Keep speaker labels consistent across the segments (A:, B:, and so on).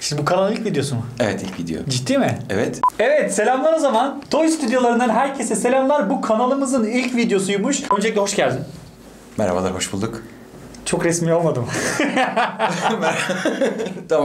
A: Şimdi bu kanalın ilk videosu mu?
B: Evet, ilk video.
A: Ciddi mi?
B: Evet.
A: Evet, selamlar o zaman. Toy stüdyolarından herkese selamlar. Bu kanalımızın ilk videosuymuş. Öncelikle hoş geldin.
B: Merhabalar, hoş bulduk.
A: Çok resmi olmadı mı?
B: Tamam.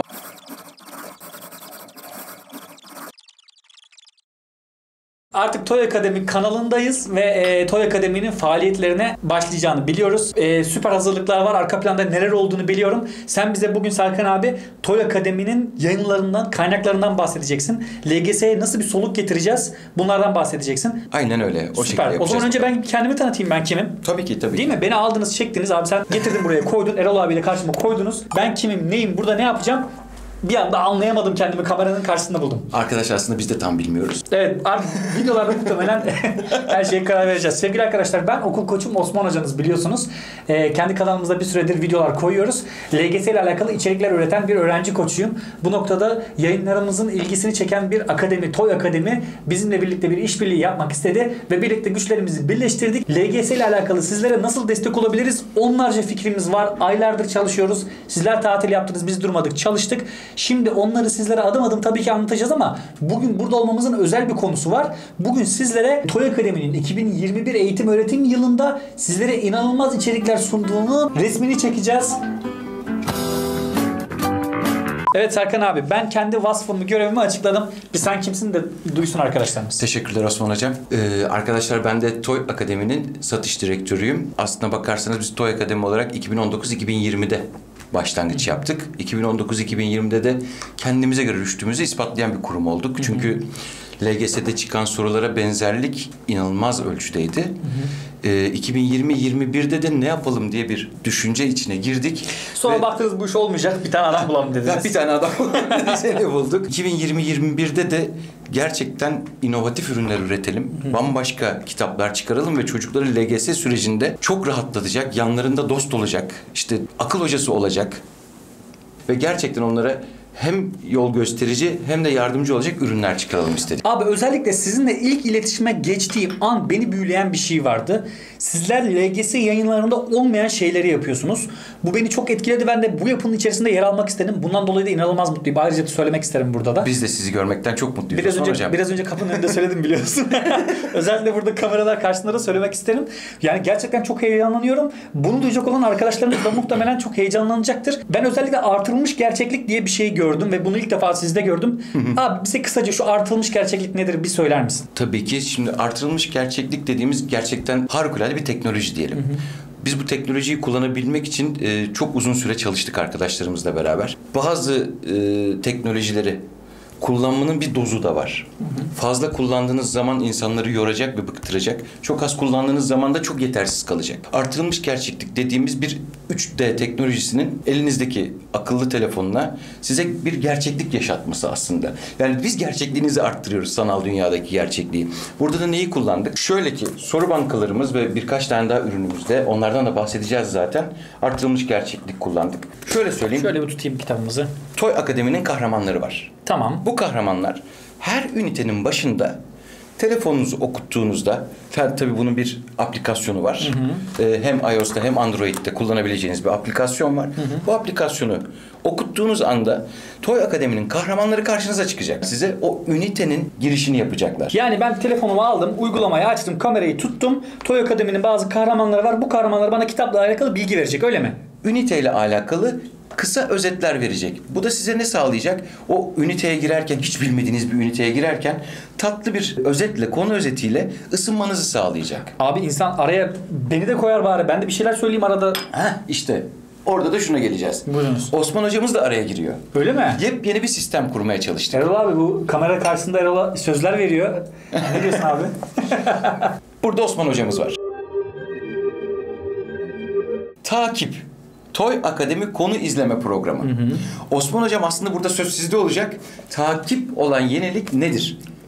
A: Artık Toy Akademi kanalındayız ve Toy Akademi'nin faaliyetlerine başlayacağını biliyoruz. Süper hazırlıklar var. Arka planda neler olduğunu biliyorum. Sen bize bugün Serkan abi Toy Akademi'nin yayınlarından, kaynaklarından bahsedeceksin. LGS'ye nasıl bir soluk getireceğiz? Bunlardan bahsedeceksin.
B: Aynen öyle. O
A: Süper. O zaman önce ben kendimi tanıtayım, ben kimim?
B: Tabii ki.
A: Değil mi? Beni aldınız, çektiniz. Abi sen getirdin buraya koydun. Erol abiyle karşıma koydunuz. Ben kimim, neyim, burada ne yapacağım? Bir anda anlayamadım, kendimi kameranın karşısında buldum.
B: Arkadaş aslında biz de tam bilmiyoruz.
A: Evet, artık videolarda muhtemelen her şeye karar vereceğiz. Sevgili arkadaşlar, ben okul koçum Osman hocanız, biliyorsunuz. Kendi kanalımızda bir süredir videolar koyuyoruz. LGS ile alakalı içerikler üreten bir öğrenci koçuyum. Bu noktada yayınlarımızın ilgisini çeken bir akademi, Toy Akademi bizimle birlikte bir işbirliği yapmak istedi ve birlikte güçlerimizi birleştirdik. LGS ile alakalı sizlere nasıl destek olabiliriz? Onlarca fikrimiz var. Aylardır çalışıyoruz. Sizler tatil yaptınız, biz durmadık, çalıştık. Şimdi onları sizlere adım adım tabii ki anlatacağız ama bugün burada olmamızın özel bir konusu var. Bugün sizlere Toy Akademi'nin 2021 eğitim öğretim yılında sizlere inanılmaz içerikler sunduğunu resmini çekeceğiz. Evet Serkan abi, ben kendi vasfımı, görevimi açıkladım. Bir sen kimsin de duysun arkadaşlarımız.
B: Teşekkürler Osman Hocam. Arkadaşlar, ben de Toy Akademi'nin satış direktörüyüm. Aslına bakarsanız biz Toy Akademi olarak 2019-2020'de başlangıç yaptık. 2019-2020'de de kendimize göre rüştümüzü ispatlayan bir kurum olduk. Çünkü LGS'de çıkan sorulara benzerlik inanılmaz ölçüdeydi. 2020-21'de de ne yapalım diye bir düşünce içine girdik.
A: Sonra baktınız bu iş olmayacak, bir tane adam bulalım dediniz.
B: Bir tane adam seni bulduk. 2020-21'de de gerçekten inovatif ürünler üretelim. Bambaşka kitaplar çıkaralım ve çocukların LGS sürecinde çok rahatlatacak, yanlarında dost olacak, işte akıl hocası olacak ve gerçekten onlara hem yol gösterici hem de yardımcı olacak ürünler çıkaralım istedik.
A: Abi özellikle sizinle ilk iletişime geçtiğim an beni büyüleyen bir şey vardı. Sizler LGS yayınlarında olmayan şeyleri yapıyorsunuz. Bu beni çok etkiledi. Ben de bu yapının içerisinde yer almak istedim. Bundan dolayı da inanılmaz mutluyum. Ayrıca da söylemek isterim burada da.
B: Biz de sizi görmekten çok mutluyuz.
A: Biraz önce kapının önünde söyledim, biliyorsun. Özellikle burada kameralar karşısında da söylemek isterim. Yani gerçekten çok heyecanlanıyorum. Bunu duyacak olan arkadaşlarımız da muhtemelen çok heyecanlanacaktır. Ben özellikle artırılmış gerçeklik diye bir şey gördüm ve bunu ilk defa sizde gördüm. Abi bize kısaca şu artırılmış gerçeklik nedir bir söyler misin?
B: Tabii ki. Şimdi artırılmış gerçeklik dediğimiz gerçekten harikulade bir teknoloji diyelim. Biz bu teknolojiyi kullanabilmek için çok uzun süre çalıştık arkadaşlarımızla beraber. Bazı teknolojileri kullanmanın bir dozu da var. Fazla kullandığınız zaman insanları yoracak ve bıktıracak. Çok az kullandığınız zaman da çok yetersiz kalacak. Artırılmış gerçeklik dediğimiz bir 3D teknolojisinin elinizdeki akıllı telefonuna size bir gerçeklik yaşatması aslında. Yani biz gerçekliğinizi arttırıyoruz, sanal dünyadaki gerçekliği. Burada da neyi kullandık? Şöyle ki, soru bankalarımız ve birkaç tane daha ürünümüzde, onlardan da bahsedeceğiz zaten, artırılmış gerçeklik kullandık. Şöyle söyleyeyim.
A: Şöyle bir tutayım kitabımızı.
B: Toy Akademi'nin kahramanları var.
A: Tamam.
B: Bu kahramanlar her ünitenin başında telefonunuzu okuttuğunuzda, tabii bunun bir aplikasyonu var. Hem iOS'ta hem Android'de kullanabileceğiniz bir aplikasyon var. Bu aplikasyonu okuttuğunuz anda Toy Akademi'nin kahramanları karşınıza çıkacak. Size o ünitenin girişini yapacaklar.
A: Yani ben telefonumu aldım, uygulamayı açtım, kamerayı tuttum. Toy Akademi'nin bazı kahramanları var. Bu kahramanlar bana kitapla alakalı bilgi verecek, öyle mi?
B: Üniteyle alakalı kısa özetler verecek. Bu da size ne sağlayacak? O üniteye girerken, hiç bilmediğiniz bir üniteye girerken tatlı bir özetle, konu özetiyle ısınmanızı sağlayacak.
A: Abi insan araya beni de koyar bari. Ben de bir şeyler söyleyeyim arada.
B: İşte orada da şuna geleceğiz.
A: Buyurunuz.
B: Osman hocamız da araya giriyor.
A: Öyle mi?
B: Yepyeni bir sistem kurmaya çalıştık.
A: Erol abi, bu kamera karşısında Erol'a sözler veriyor. Ne diyorsun abi?
B: Burada Osman hocamız var. Takip. Toy Akademi konu izleme programı. Osman hocam, aslında burada söz sizde olacak. Takip olan yenilik nedir?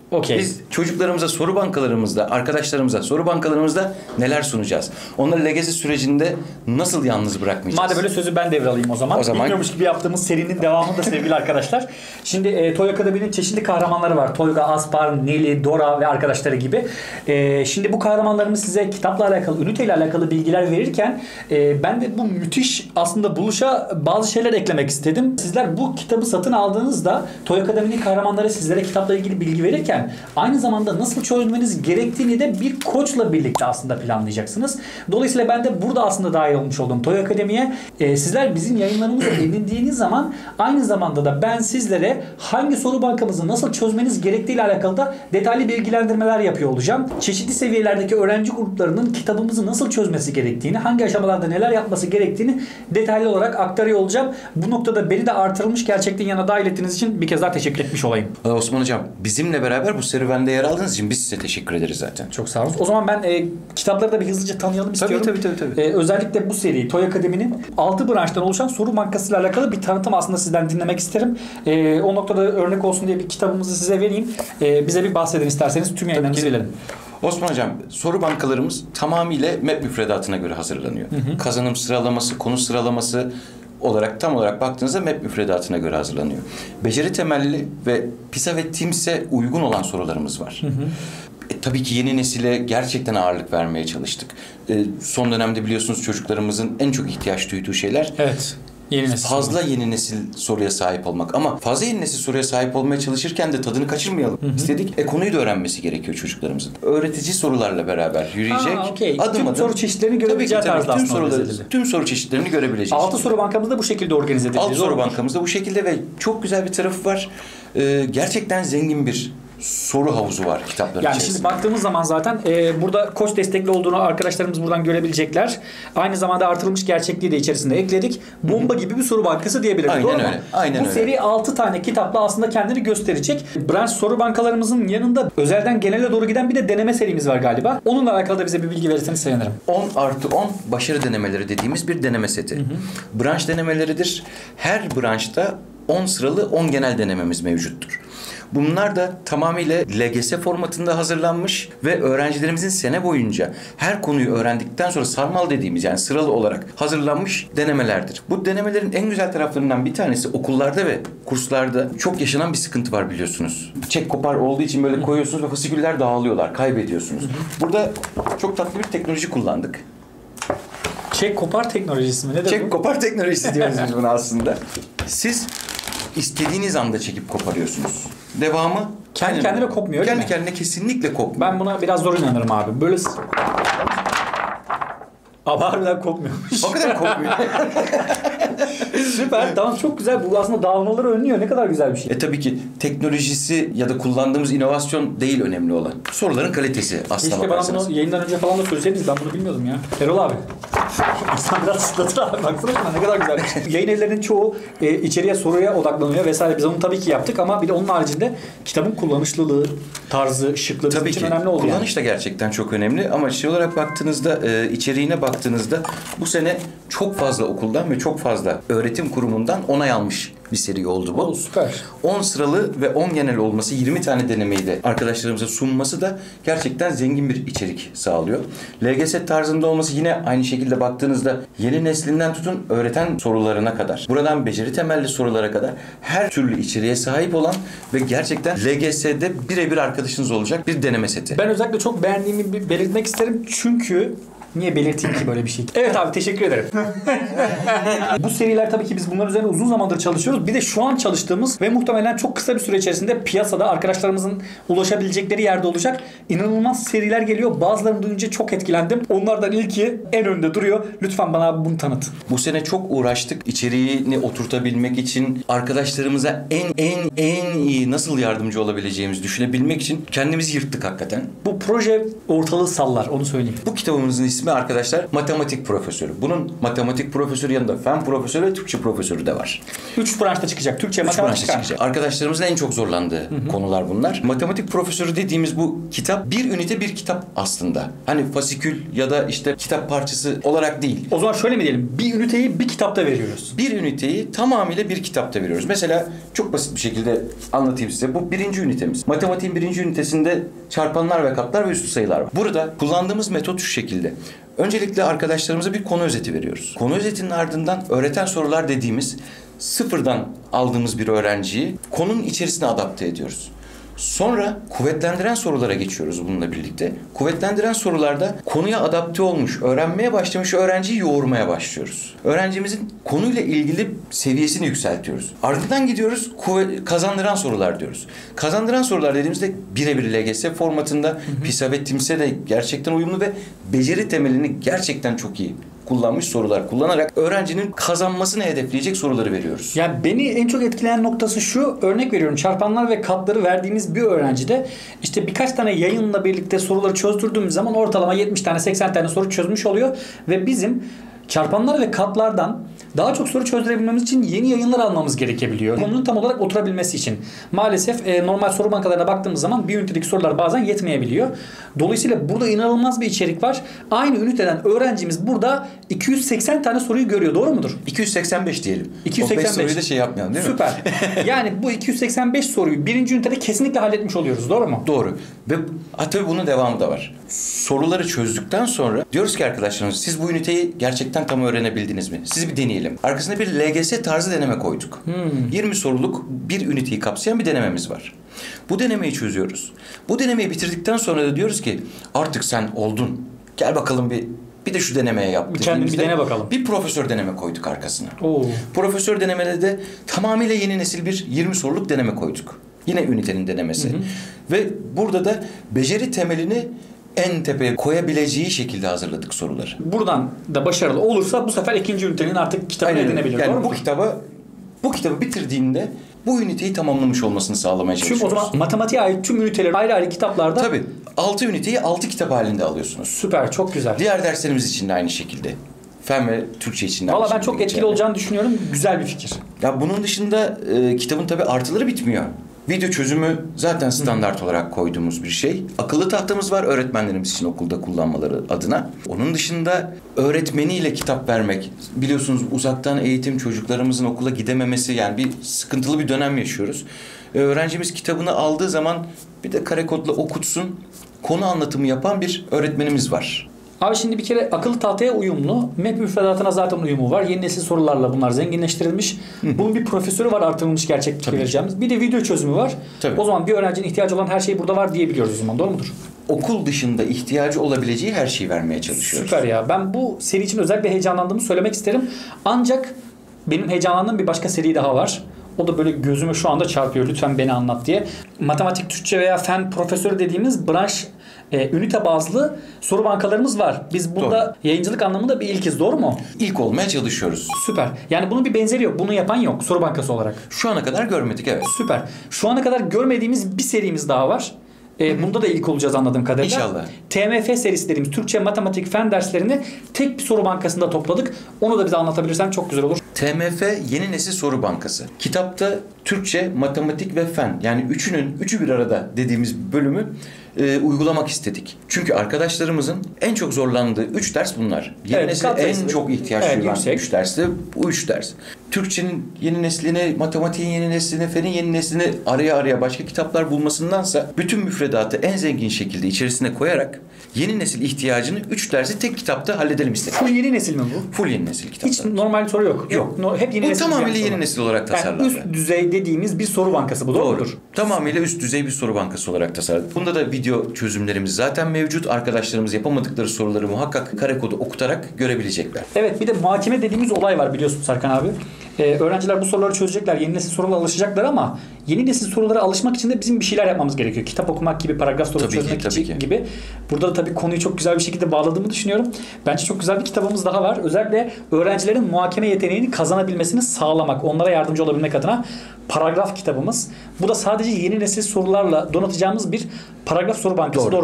A: Okey.
B: Biz çocuklarımıza soru bankalarımızda, arkadaşlarımıza soru bankalarımızda neler sunacağız? Onları LGS sürecinde nasıl yalnız bırakmayacağız?
A: Madem böyle sözü ben devralayım o zaman. Bilmiyormuş gibi yaptığımız serinin devamında sevgili arkadaşlar. Şimdi Toy Akademi'nin çeşitli kahramanları var. Toyga, Aspar, Neli, Dora ve arkadaşları gibi. Şimdi bu kahramanlarımız size kitapla alakalı, üniteyle alakalı bilgiler verirken ben de bu müthiş aslında buluşa bazı şeyler eklemek istedim. Sizler bu kitabı satın aldığınızda Toy Akademi'nin kahramanları sizlere kitapla ilgili bilgi verirken aynı zamanda nasıl çözmeniz gerektiğini de bir koçla birlikte aslında planlayacaksınız. Dolayısıyla ben de burada aslında dahil olmuş oldum Toy Akademi'ye. Sizler bizim yayınlarımızı edindiğiniz zaman aynı zamanda da ben sizlere hangi soru bankamızı nasıl çözmeniz gerektiğiyle alakalı da detaylı bilgilendirmeler yapıyor olacağım. Çeşitli seviyelerdeki öğrenci gruplarının kitabımızı nasıl çözmesi gerektiğini, hangi aşamalarda neler yapması gerektiğini detaylı olarak aktarıyor olacağım. Bu noktada beni de artırılmış gerçekten yana dahil ettiğiniz için bir kez daha teşekkür etmiş olayım.
B: Osman Hocam, bizimle beraber bu serüvende yer aldığınız için biz size teşekkür ederiz zaten.
A: Çok sağ olun. O zaman ben kitapları da bir hızlıca tanıyalım istiyorum.
B: Tabii.
A: Özellikle bu seri Toy Akademi'nin 6 branştan oluşan soru bankasıyla alakalı bir tanıtım aslında sizden dinlemek isterim. O noktada örnek olsun diye bir kitabımızı size vereyim. Bize bir bahsedin isterseniz, tüm yayınlarınızı verelim.
B: Osman Hocam, soru bankalarımız tamamıyla MEP müfredatına göre hazırlanıyor. Kazanım sıralaması, konu sıralaması olarak tam olarak baktığınızda MEP müfredatına göre hazırlanıyor. Beceri temelli ve PISA ve TIMSS'e uygun olan sorularımız var. Tabii ki yeni nesile gerçekten ağırlık vermeye çalıştık. Son dönemde biliyorsunuz çocuklarımızın en çok ihtiyaç duyduğu şeyler...
A: Evet. Yeni nesil.
B: Fazla yeni nesil soruya sahip olmak. Ama fazla yeni nesil soruya sahip olmaya çalışırken de tadını kaçırmayalım istedik. Konuyu da öğrenmesi gerekiyor çocuklarımızın. Öğretici sorularla beraber yürüyecek. Adım adım.
A: Soru çeşitlerini görebileceği tarzda aslında.
B: Tüm soru çeşitlerini görebileceğiz.
A: 6 soru bankamızda bu şekilde organize edildi.
B: 6 soru bankamızda bu şekilde ve çok güzel bir tarafı var. Gerçekten zengin bir soru havuzu var kitapların içerisinde.
A: Şimdi baktığımız zaman zaten burada koç destekli olduğunu arkadaşlarımız buradan görebilecekler. Aynı zamanda artırılmış gerçekliği de içerisinde ekledik. Bomba gibi bir soru bankası diyebiliriz.
B: Aynen
A: doğru mu?
B: öyle. Aynen
A: bu
B: öyle.
A: seri 6 tane kitapla aslında kendini gösterecek. Branş soru bankalarımızın yanında özelden genele doğru giden bir de deneme serimiz var galiba. Onunla alakalı da bize bir bilgi verirseniz sevinirim.
B: 10+10 başarı denemeleri dediğimiz bir deneme seti. Branş denemeleridir. Her branşta 10 sıralı 10 genel denememiz mevcuttur. Bunlar da tamamıyla LGS formatında hazırlanmış ve öğrencilerimizin sene boyunca her konuyu öğrendikten sonra sarmal dediğimiz yani sıralı olarak hazırlanmış denemelerdir. Bu denemelerin en güzel taraflarından bir tanesi okullarda ve kurslarda çok yaşanan bir sıkıntı var biliyorsunuz. Çek kopar olduğu için böyle koyuyorsunuz ve fasiküller dağılıyorlar, kaybediyorsunuz. Burada çok tatlı bir teknoloji kullandık.
A: Çek kopar teknolojisi mi? Nedir
B: Çek
A: bu?
B: kopar teknolojisi diyoruz biz buna aslında. Siz istediğiniz anda çekip koparıyorsunuz. Devamı
A: Kendi kendine kopmuyor öyle
B: kendi
A: mi?
B: kendine kesinlikle kopmuyor.
A: Ben buna biraz zor inanırım abi. Böyle ama harbiden kopmuyormuş.
B: Hakikaten kopmuyor.
A: Süper. Tamam, çok güzel. Bu aslında dağılmaları önlüyor. Ne kadar güzel bir şey.
B: Tabii ki teknolojisi ya da kullandığımız inovasyon değil önemli olan. Soruların kalitesi aslında
A: Keşke bana bunu yayından önce falan da söyleseydiniz. Ben bunu bilmiyordum ya. Erol abi. İnsan biraz sıtlatır abi. Baksana şuna ne kadar güzel. Yayın evlerinin çoğu içeriye soruya odaklanıyor vesaire. Biz onu tabii ki yaptık ama bir de onun haricinde kitabın kullanışlılığı, tarzı, şıklığı bizim için önemli oldu.
B: Kullanış da gerçekten çok önemli ama şey olarak baktığınızda, içeriğine baktığınızda bu sene çok fazla okuldan ve çok fazla öğretim kurumundan onay almış bir seri oldu bu.
A: Oo, süper.
B: 10 sıralı ve 10 genel olması, 20 tane denemeyi de arkadaşlarımıza sunması da gerçekten zengin bir içerik sağlıyor. LGS tarzında olması yine aynı şekilde baktığınızda yeni neslinden tutun öğreten sorularına kadar, buradan beceri temelli sorulara kadar her türlü içeriğe sahip olan ve gerçekten LGS'de birebir arkadaşınız olacak bir deneme seti.
A: Ben özellikle çok beğendiğimi belirtmek isterim çünkü niye belirteyim ki böyle bir şey? Evet abi, teşekkür ederim. Bu seriler tabii ki biz bunların üzerine uzun zamandır çalışıyoruz. Bir de şu an çalıştığımız ve muhtemelen çok kısa bir süre içerisinde piyasada arkadaşlarımızın ulaşabilecekleri yerde olacak inanılmaz seriler geliyor. Bazılarını duyunca çok etkilendim. Onlardan ilki en önde duruyor. Lütfen bana bunu tanıt.
B: Bu sene çok uğraştık. İçeriğini oturtabilmek için arkadaşlarımıza en iyi nasıl yardımcı olabileceğimizi düşünebilmek için kendimizi yırttık hakikaten.
A: Bu proje ortalığı sallar, onu söyleyeyim.
B: Bu kitabımızın ismi ismi arkadaşlar matematik profesörü. Bunun matematik profesörü yanında fen profesörü ve Türkçe profesörü de var.
A: 3 branşta çıkacak. Türkçe,
B: Üç
A: matematik,
B: branşta çıkacak. Arkadaşlarımızın en çok zorlandığı konular bunlar. Matematik profesörü dediğimiz bu kitap bir ünite bir kitap aslında. Hani fasikül ya da işte kitap parçası olarak değil.
A: O zaman şöyle mi diyelim? Bir üniteyi bir kitapta veriyoruz.
B: Bir üniteyi tamamıyla bir kitapta veriyoruz. Mesela çok basit bir şekilde anlatayım size. Bu birinci ünitemiz. Matematiğin birinci ünitesinde çarpanlar ve katlar ve üslü sayılar var. Burada kullandığımız metot şu şekilde. Öncelikle arkadaşlarımıza bir konu özeti veriyoruz. Konu özetinin ardından öğreten sorular dediğimiz sıfırdan aldığımız bir öğrenciyi konunun içerisine adapte ediyoruz. Sonra kuvvetlendiren sorulara geçiyoruz bununla birlikte. Kuvvetlendiren sorularda konuya adapte olmuş, öğrenmeye başlamış öğrenciyi yoğurmaya başlıyoruz. Öğrencimizin konuyla ilgili seviyesini yükseltiyoruz. Ardından gidiyoruz kazandıran sorular diyoruz. Kazandıran sorular dediğimizde birebir LGS formatında PISA ve TIMSS'e de gerçekten uyumlu ve beceri temelini gerçekten çok iyi kullanmış sorular kullanarak öğrencinin kazanmasını hedefleyecek soruları veriyoruz.
A: Yani beni en çok etkileyen noktası şu, örnek veriyorum, çarpanlar ve katları verdiğimiz bir öğrencide işte birkaç tane yayınla birlikte soruları çözdürdüğümüz zaman ortalama 70 tane 80 tane soru çözmüş oluyor ve bizim çarpanlar ve katlardan daha çok soru çözdürebilmemiz için yeni yayınlar almamız gerekebiliyor. Konunun tam olarak oturabilmesi için. Maalesef normal soru bankalarına baktığımız zaman bir ünitedeki sorular bazen yetmeyebiliyor. Dolayısıyla burada inanılmaz bir içerik var. Aynı üniteden öğrencimiz burada 280 tane soruyu görüyor. Doğru mudur?
B: 285 diyelim.
A: 285.
B: O 5 soruyu da şey yapmayalım değil mi?
A: Süper. Yani bu 285 soruyu birinci ünitede kesinlikle halletmiş oluyoruz. Doğru mu?
B: Doğru. Ve tabii bunun devamı da var. Soruları çözdükten sonra diyoruz ki arkadaşlarımız siz bu üniteyi gerçekten tam öğrenebildiniz mi? Sizi bir deneyelim. Arkasında bir LGS tarzı deneme koyduk. 20 soruluk bir üniteyi kapsayan bir denememiz var. Bu denemeyi çözüyoruz. Bu denemeyi bitirdikten sonra da diyoruz ki artık sen oldun. Gel bakalım bir de şu denemeye yap.
A: Kendini bir dene bakalım.
B: Bir profesör deneme koyduk arkasına.
A: Oo.
B: Profesör denemede de tamamıyla yeni nesil bir 20 soruluk deneme koyduk. Yine ünitenin denemesi. Ve burada da beceri temelini en tepeye koyabileceği şekilde hazırladık soruları.
A: Buradan da başarılı olursa bu sefer ikinci ünitenin artık kitabını edinebilir.
B: Yani
A: doğru mu?
B: bu kitabı bitirdiğinde bu üniteyi tamamlamış olmasını sağlamaya
A: Çünkü
B: çalışıyoruz.
A: o zaman matematiğe ait tüm üniteleri ayrı ayrı kitaplarda.
B: Tabii. 6 üniteyi 6 kitap halinde alıyorsunuz.
A: Süper, çok güzel.
B: Diğer derslerimiz için de aynı şekilde. Fen ve Türkçe için de aynı
A: Valla ben
B: şekilde
A: çok etkili
B: geçerli.
A: olacağını düşünüyorum. Güzel bir fikir.
B: Ya bunun dışında kitabın tabii artıları bitmiyor. Video çözümü zaten standart olarak koyduğumuz bir şey. Akıllı tahtamız var öğretmenlerimiz için okulda kullanmaları adına. Onun dışında öğretmeniyle kitap vermek. Biliyorsunuz uzaktan eğitim, çocuklarımızın okula gidememesi, yani bir sıkıntılı bir dönem yaşıyoruz. Öğrencimiz kitabını aldığı zaman bir de kare kodla okutsun, konu anlatımı yapan bir öğretmenimiz var.
A: Abi şimdi bir kere akıllı tahtaya uyumlu. MEP müfredatına zaten uyumu var. Yeni nesil sorularla bunlar zenginleştirilmiş. Bunun bir profesörü var, artırılmış gerçeklik vereceğimiz. Bir de video çözümü var.
B: Tabii.
A: O zaman bir öğrencinin ihtiyacı olan her şey burada var diyebiliyoruz o zaman. Doğru mudur?
B: Okul dışında ihtiyacı olabileceği her şeyi vermeye çalışıyoruz.
A: Süper ya. Ben bu seri için özellikle heyecanlandığımı söylemek isterim. Ancak benim heyecanlandığım bir başka seri daha var. O da böyle gözüme şu anda çarpıyor. Lütfen beni anlat diye. Matematik, Türkçe veya fen profesörü dediğimiz branş ünite bazlı soru bankalarımız var. Biz bunda yayıncılık anlamında bir ilkiz. Doğru mu?
B: İlk olmaya çalışıyoruz.
A: Süper. Yani bunun bir benzeri yok. Bunu yapan yok soru bankası olarak.
B: Şu ana kadar görmedik, evet.
A: Süper. Şu ana kadar görmediğimiz bir serimiz daha var. Bunda da ilk olacağız anladığım kadarıyla.
B: İnşallah.
A: TMF serisi dediğimiz Türkçe, matematik, fen derslerini tek bir soru bankasında topladık. Onu da bize anlatabilirsen çok güzel olur.
B: TMF Yeni Nesil Soru Bankası. Kitapta Türkçe, matematik ve fen, yani üçü bir arada dediğimiz bölümü uygulamak istedik. Çünkü arkadaşlarımızın en çok zorlandığı 3 ders bunlar. Yeni nesil en çok ihtiyaç duyulan 3 ders de bu 3 ders. Türkçenin yeni neslini, matematiğin yeni neslini, fenin yeni neslini araya başka kitaplar bulmasındansa bütün müfredatı en zengin şekilde içerisine koyarak yeni nesil ihtiyacını 3 dersi tek kitapta halledelim istedik.
A: Full yeni nesil mi bu?
B: Full yeni nesil kitaplar.
A: Hiç normal soru yok.
B: Yok.
A: Hep yeni
B: Bu
A: nesil.
B: tamamıyla yeni nesil olarak tasarlandı.
A: Yani üst düzey dediğimiz bir soru bankası bu. Doğru mudur?
B: Tamamıyla üst düzey bir soru bankası olarak tasarladık. Bunda da video çözümlerimiz zaten mevcut. Arkadaşlarımız yapamadıkları soruları muhakkak kare kodu okutarak görebilecekler.
A: Evet, bir de muhakeme dediğimiz olay var biliyorsun Serkan abi. Öğrenciler bu soruları çözecekler. Yeni nesil sorulara alışacaklar ama yeni nesil sorulara alışmak için de bizim bir şeyler yapmamız gerekiyor. Kitap okumak gibi, paragraf sorusu çözmek gibi. Burada da tabii konuyu çok güzel bir şekilde bağladığımı düşünüyorum. Bence çok güzel bir kitabımız daha var. Özellikle öğrencilerin muhakeme yeteneğini kazanabilmesini sağlamak, onlara yardımcı olabilmek adına paragraf kitabımız. Bu da sadece yeni nesil sorularla donatacağımız bir paragraf soru bankası. Doğru mudur?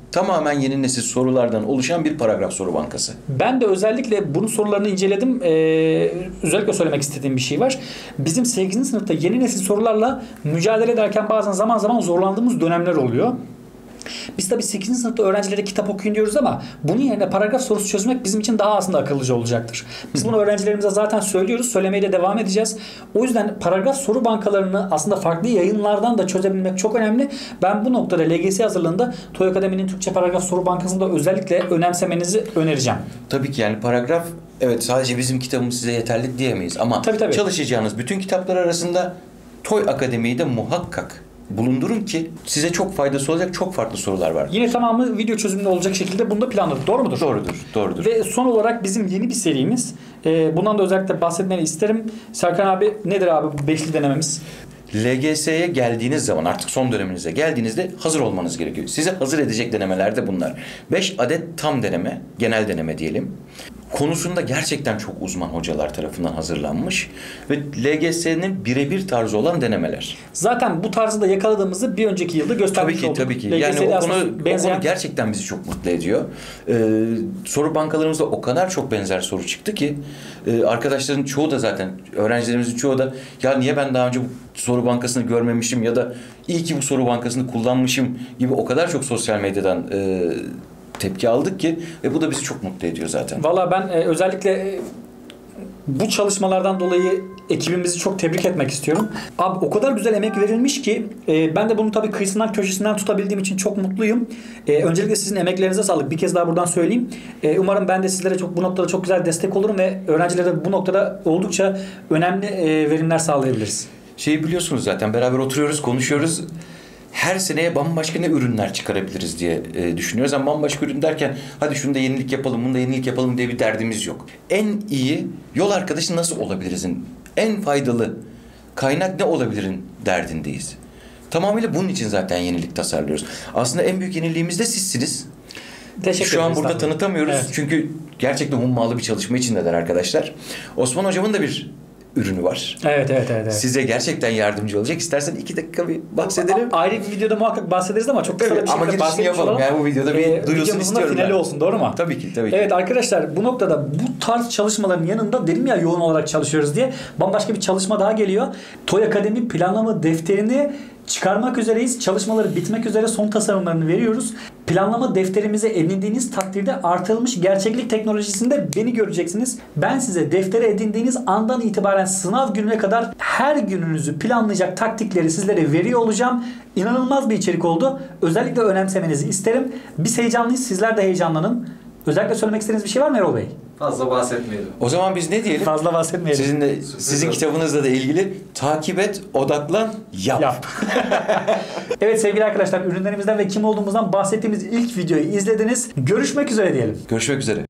B: Tamamen yeni nesil sorulardan oluşan bir paragraf soru bankası.
A: Ben de özellikle bunun sorularını inceledim. Özellikle söylemek istediğim bir şey var. Bizim 8. sınıfta yeni nesil sorularla mücadele ederken bazen zaman zaman zorlandığımız dönemler oluyor. Biz tabii 8. sınıfta öğrencilere kitap okuyun diyoruz ama bunun yerine paragraf sorusu çözmek bizim için daha aslında akıllıca olacaktır. Biz bunu öğrencilerimize zaten söylüyoruz. Söylemeye de devam edeceğiz. O yüzden paragraf soru bankalarını aslında farklı yayınlardan da çözebilmek çok önemli. Ben bu noktada LGS hazırlığında Toy Akademi'nin Türkçe paragraf soru bankasını da özellikle önemsemenizi önereceğim.
B: Tabii ki yani paragraf, evet, sadece bizim kitabımız size yeterli diyemeyiz ama
A: Tabii.
B: çalışacağınız bütün kitaplar arasında Toy Akademi'yi de muhakkak bulundurun ki size çok faydası olacak çok farklı sorular var.
A: Yine tamamı video çözümlü olacak şekilde bunu da planladık. Doğru mudur?
B: Doğrudur.
A: Ve son olarak bizim yeni bir serimiz. Bundan da özellikle bahsetmeni isterim. Serkan abi, nedir abi bu beşli denememiz?
B: LGS'ye geldiğiniz zaman, artık son döneminize geldiğinizde hazır olmanız gerekiyor. Sizi hazır edecek denemeler de bunlar. 5 adet tam deneme, genel deneme diyelim. Konusunda gerçekten çok uzman hocalar tarafından hazırlanmış ve LGS'nin birebir tarzı olan denemeler.
A: Zaten bu tarzı da yakaladığımızı bir önceki yılda göstermiş olduk.
B: Tabii ki.
A: LGS'de
B: Yani o
A: benzeyen...
B: konu gerçekten bizi çok mutlu ediyor. Soru bankalarımızda o kadar çok benzer soru çıktı ki arkadaşların çoğu da, zaten öğrencilerimizin çoğu da, ya niye ben daha önce bu soru bankasını görmemişim ya da iyi ki bu soru bankasını kullanmışım gibi o kadar çok sosyal medyadan tepki aldık ki ve bu da bizi çok mutlu ediyor zaten.
A: Valla ben özellikle bu çalışmalardan dolayı ekibimizi çok tebrik etmek istiyorum. Abi o kadar güzel emek verilmiş ki ben de bunu tabii kıyısından köşesinden tutabildiğim için çok mutluyum. Öncelikle sizin emeklerinize sağlık. Bir kez daha buradan söyleyeyim. Umarım ben de sizlere bu noktada çok güzel destek olurum ve öğrencilere bu noktada oldukça önemli verimler sağlayabiliriz.
B: Biliyorsunuz zaten, beraber oturuyoruz, konuşuyoruz. Her seneye bambaşka ne ürünler çıkarabiliriz diye düşünüyoruz. Ama bambaşka ürün derken hadi şunu da yenilik yapalım, bunu da yenilik yapalım diye bir derdimiz yok. En iyi yol arkadaşı nasıl olabilirizin, en faydalı kaynak ne olabilirin derdindeyiz. Tamamıyla bunun için zaten yenilik tasarlıyoruz. Aslında en büyük yeniliğimiz de sizsiniz.
A: Teşekkür
B: Şu an
A: ederiz,
B: burada tanıtamıyoruz.
A: Evet.
B: Çünkü gerçekten hummalı bir çalışma içindeler arkadaşlar. Osman hocamın da bir ürünü var.
A: Evet.
B: Size gerçekten yardımcı olacak. İstersen 2 dakika bir bahsedelim.
A: Ayrı bir videoda muhakkak bahsederiz ama çok kısa bir
B: Ama
A: şekilde
B: girişini
A: bahsetmiş
B: yapalım.
A: olalım.
B: Yani bu videoda bir duyulsun
A: Videomuzun da
B: istiyorum
A: finali
B: ben.
A: olsun, doğru mu?
B: Tabii ki.
A: Evet arkadaşlar, bu noktada bu tarz çalışmaların yanında dedim ya yoğun olarak çalışıyoruz diye, bambaşka bir çalışma daha geliyor. Toy Akademi planlama defterini çıkarmak üzereyiz. Çalışmaları bitmek üzere, son tasarımlarını veriyoruz. Planlama defterimize edindiğiniz takdirde artırılmış gerçeklik teknolojisinde beni göreceksiniz. Ben size deftere edindiğiniz andan itibaren sınav gününe kadar her gününüzü planlayacak taktikleri sizlere veriyor olacağım. İnanılmaz bir içerik oldu. Özellikle önemsemenizi isterim. Biz heyecanlıyız, sizler de heyecanlanın. Özellikle söylemek istediğiniz bir şey var mı Erol Bey?
C: Fazla bahsetmeyelim.
B: O zaman biz ne diyelim?
A: Fazla bahsetmeyelim.
B: Sizin kitabınızla da ilgili takip et, odaklan, yap.
A: Evet sevgili arkadaşlar, ürünlerimizden ve kim olduğumuzdan bahsettiğimiz ilk videoyu izlediniz. Görüşmek üzere diyelim.
B: Görüşmek üzere.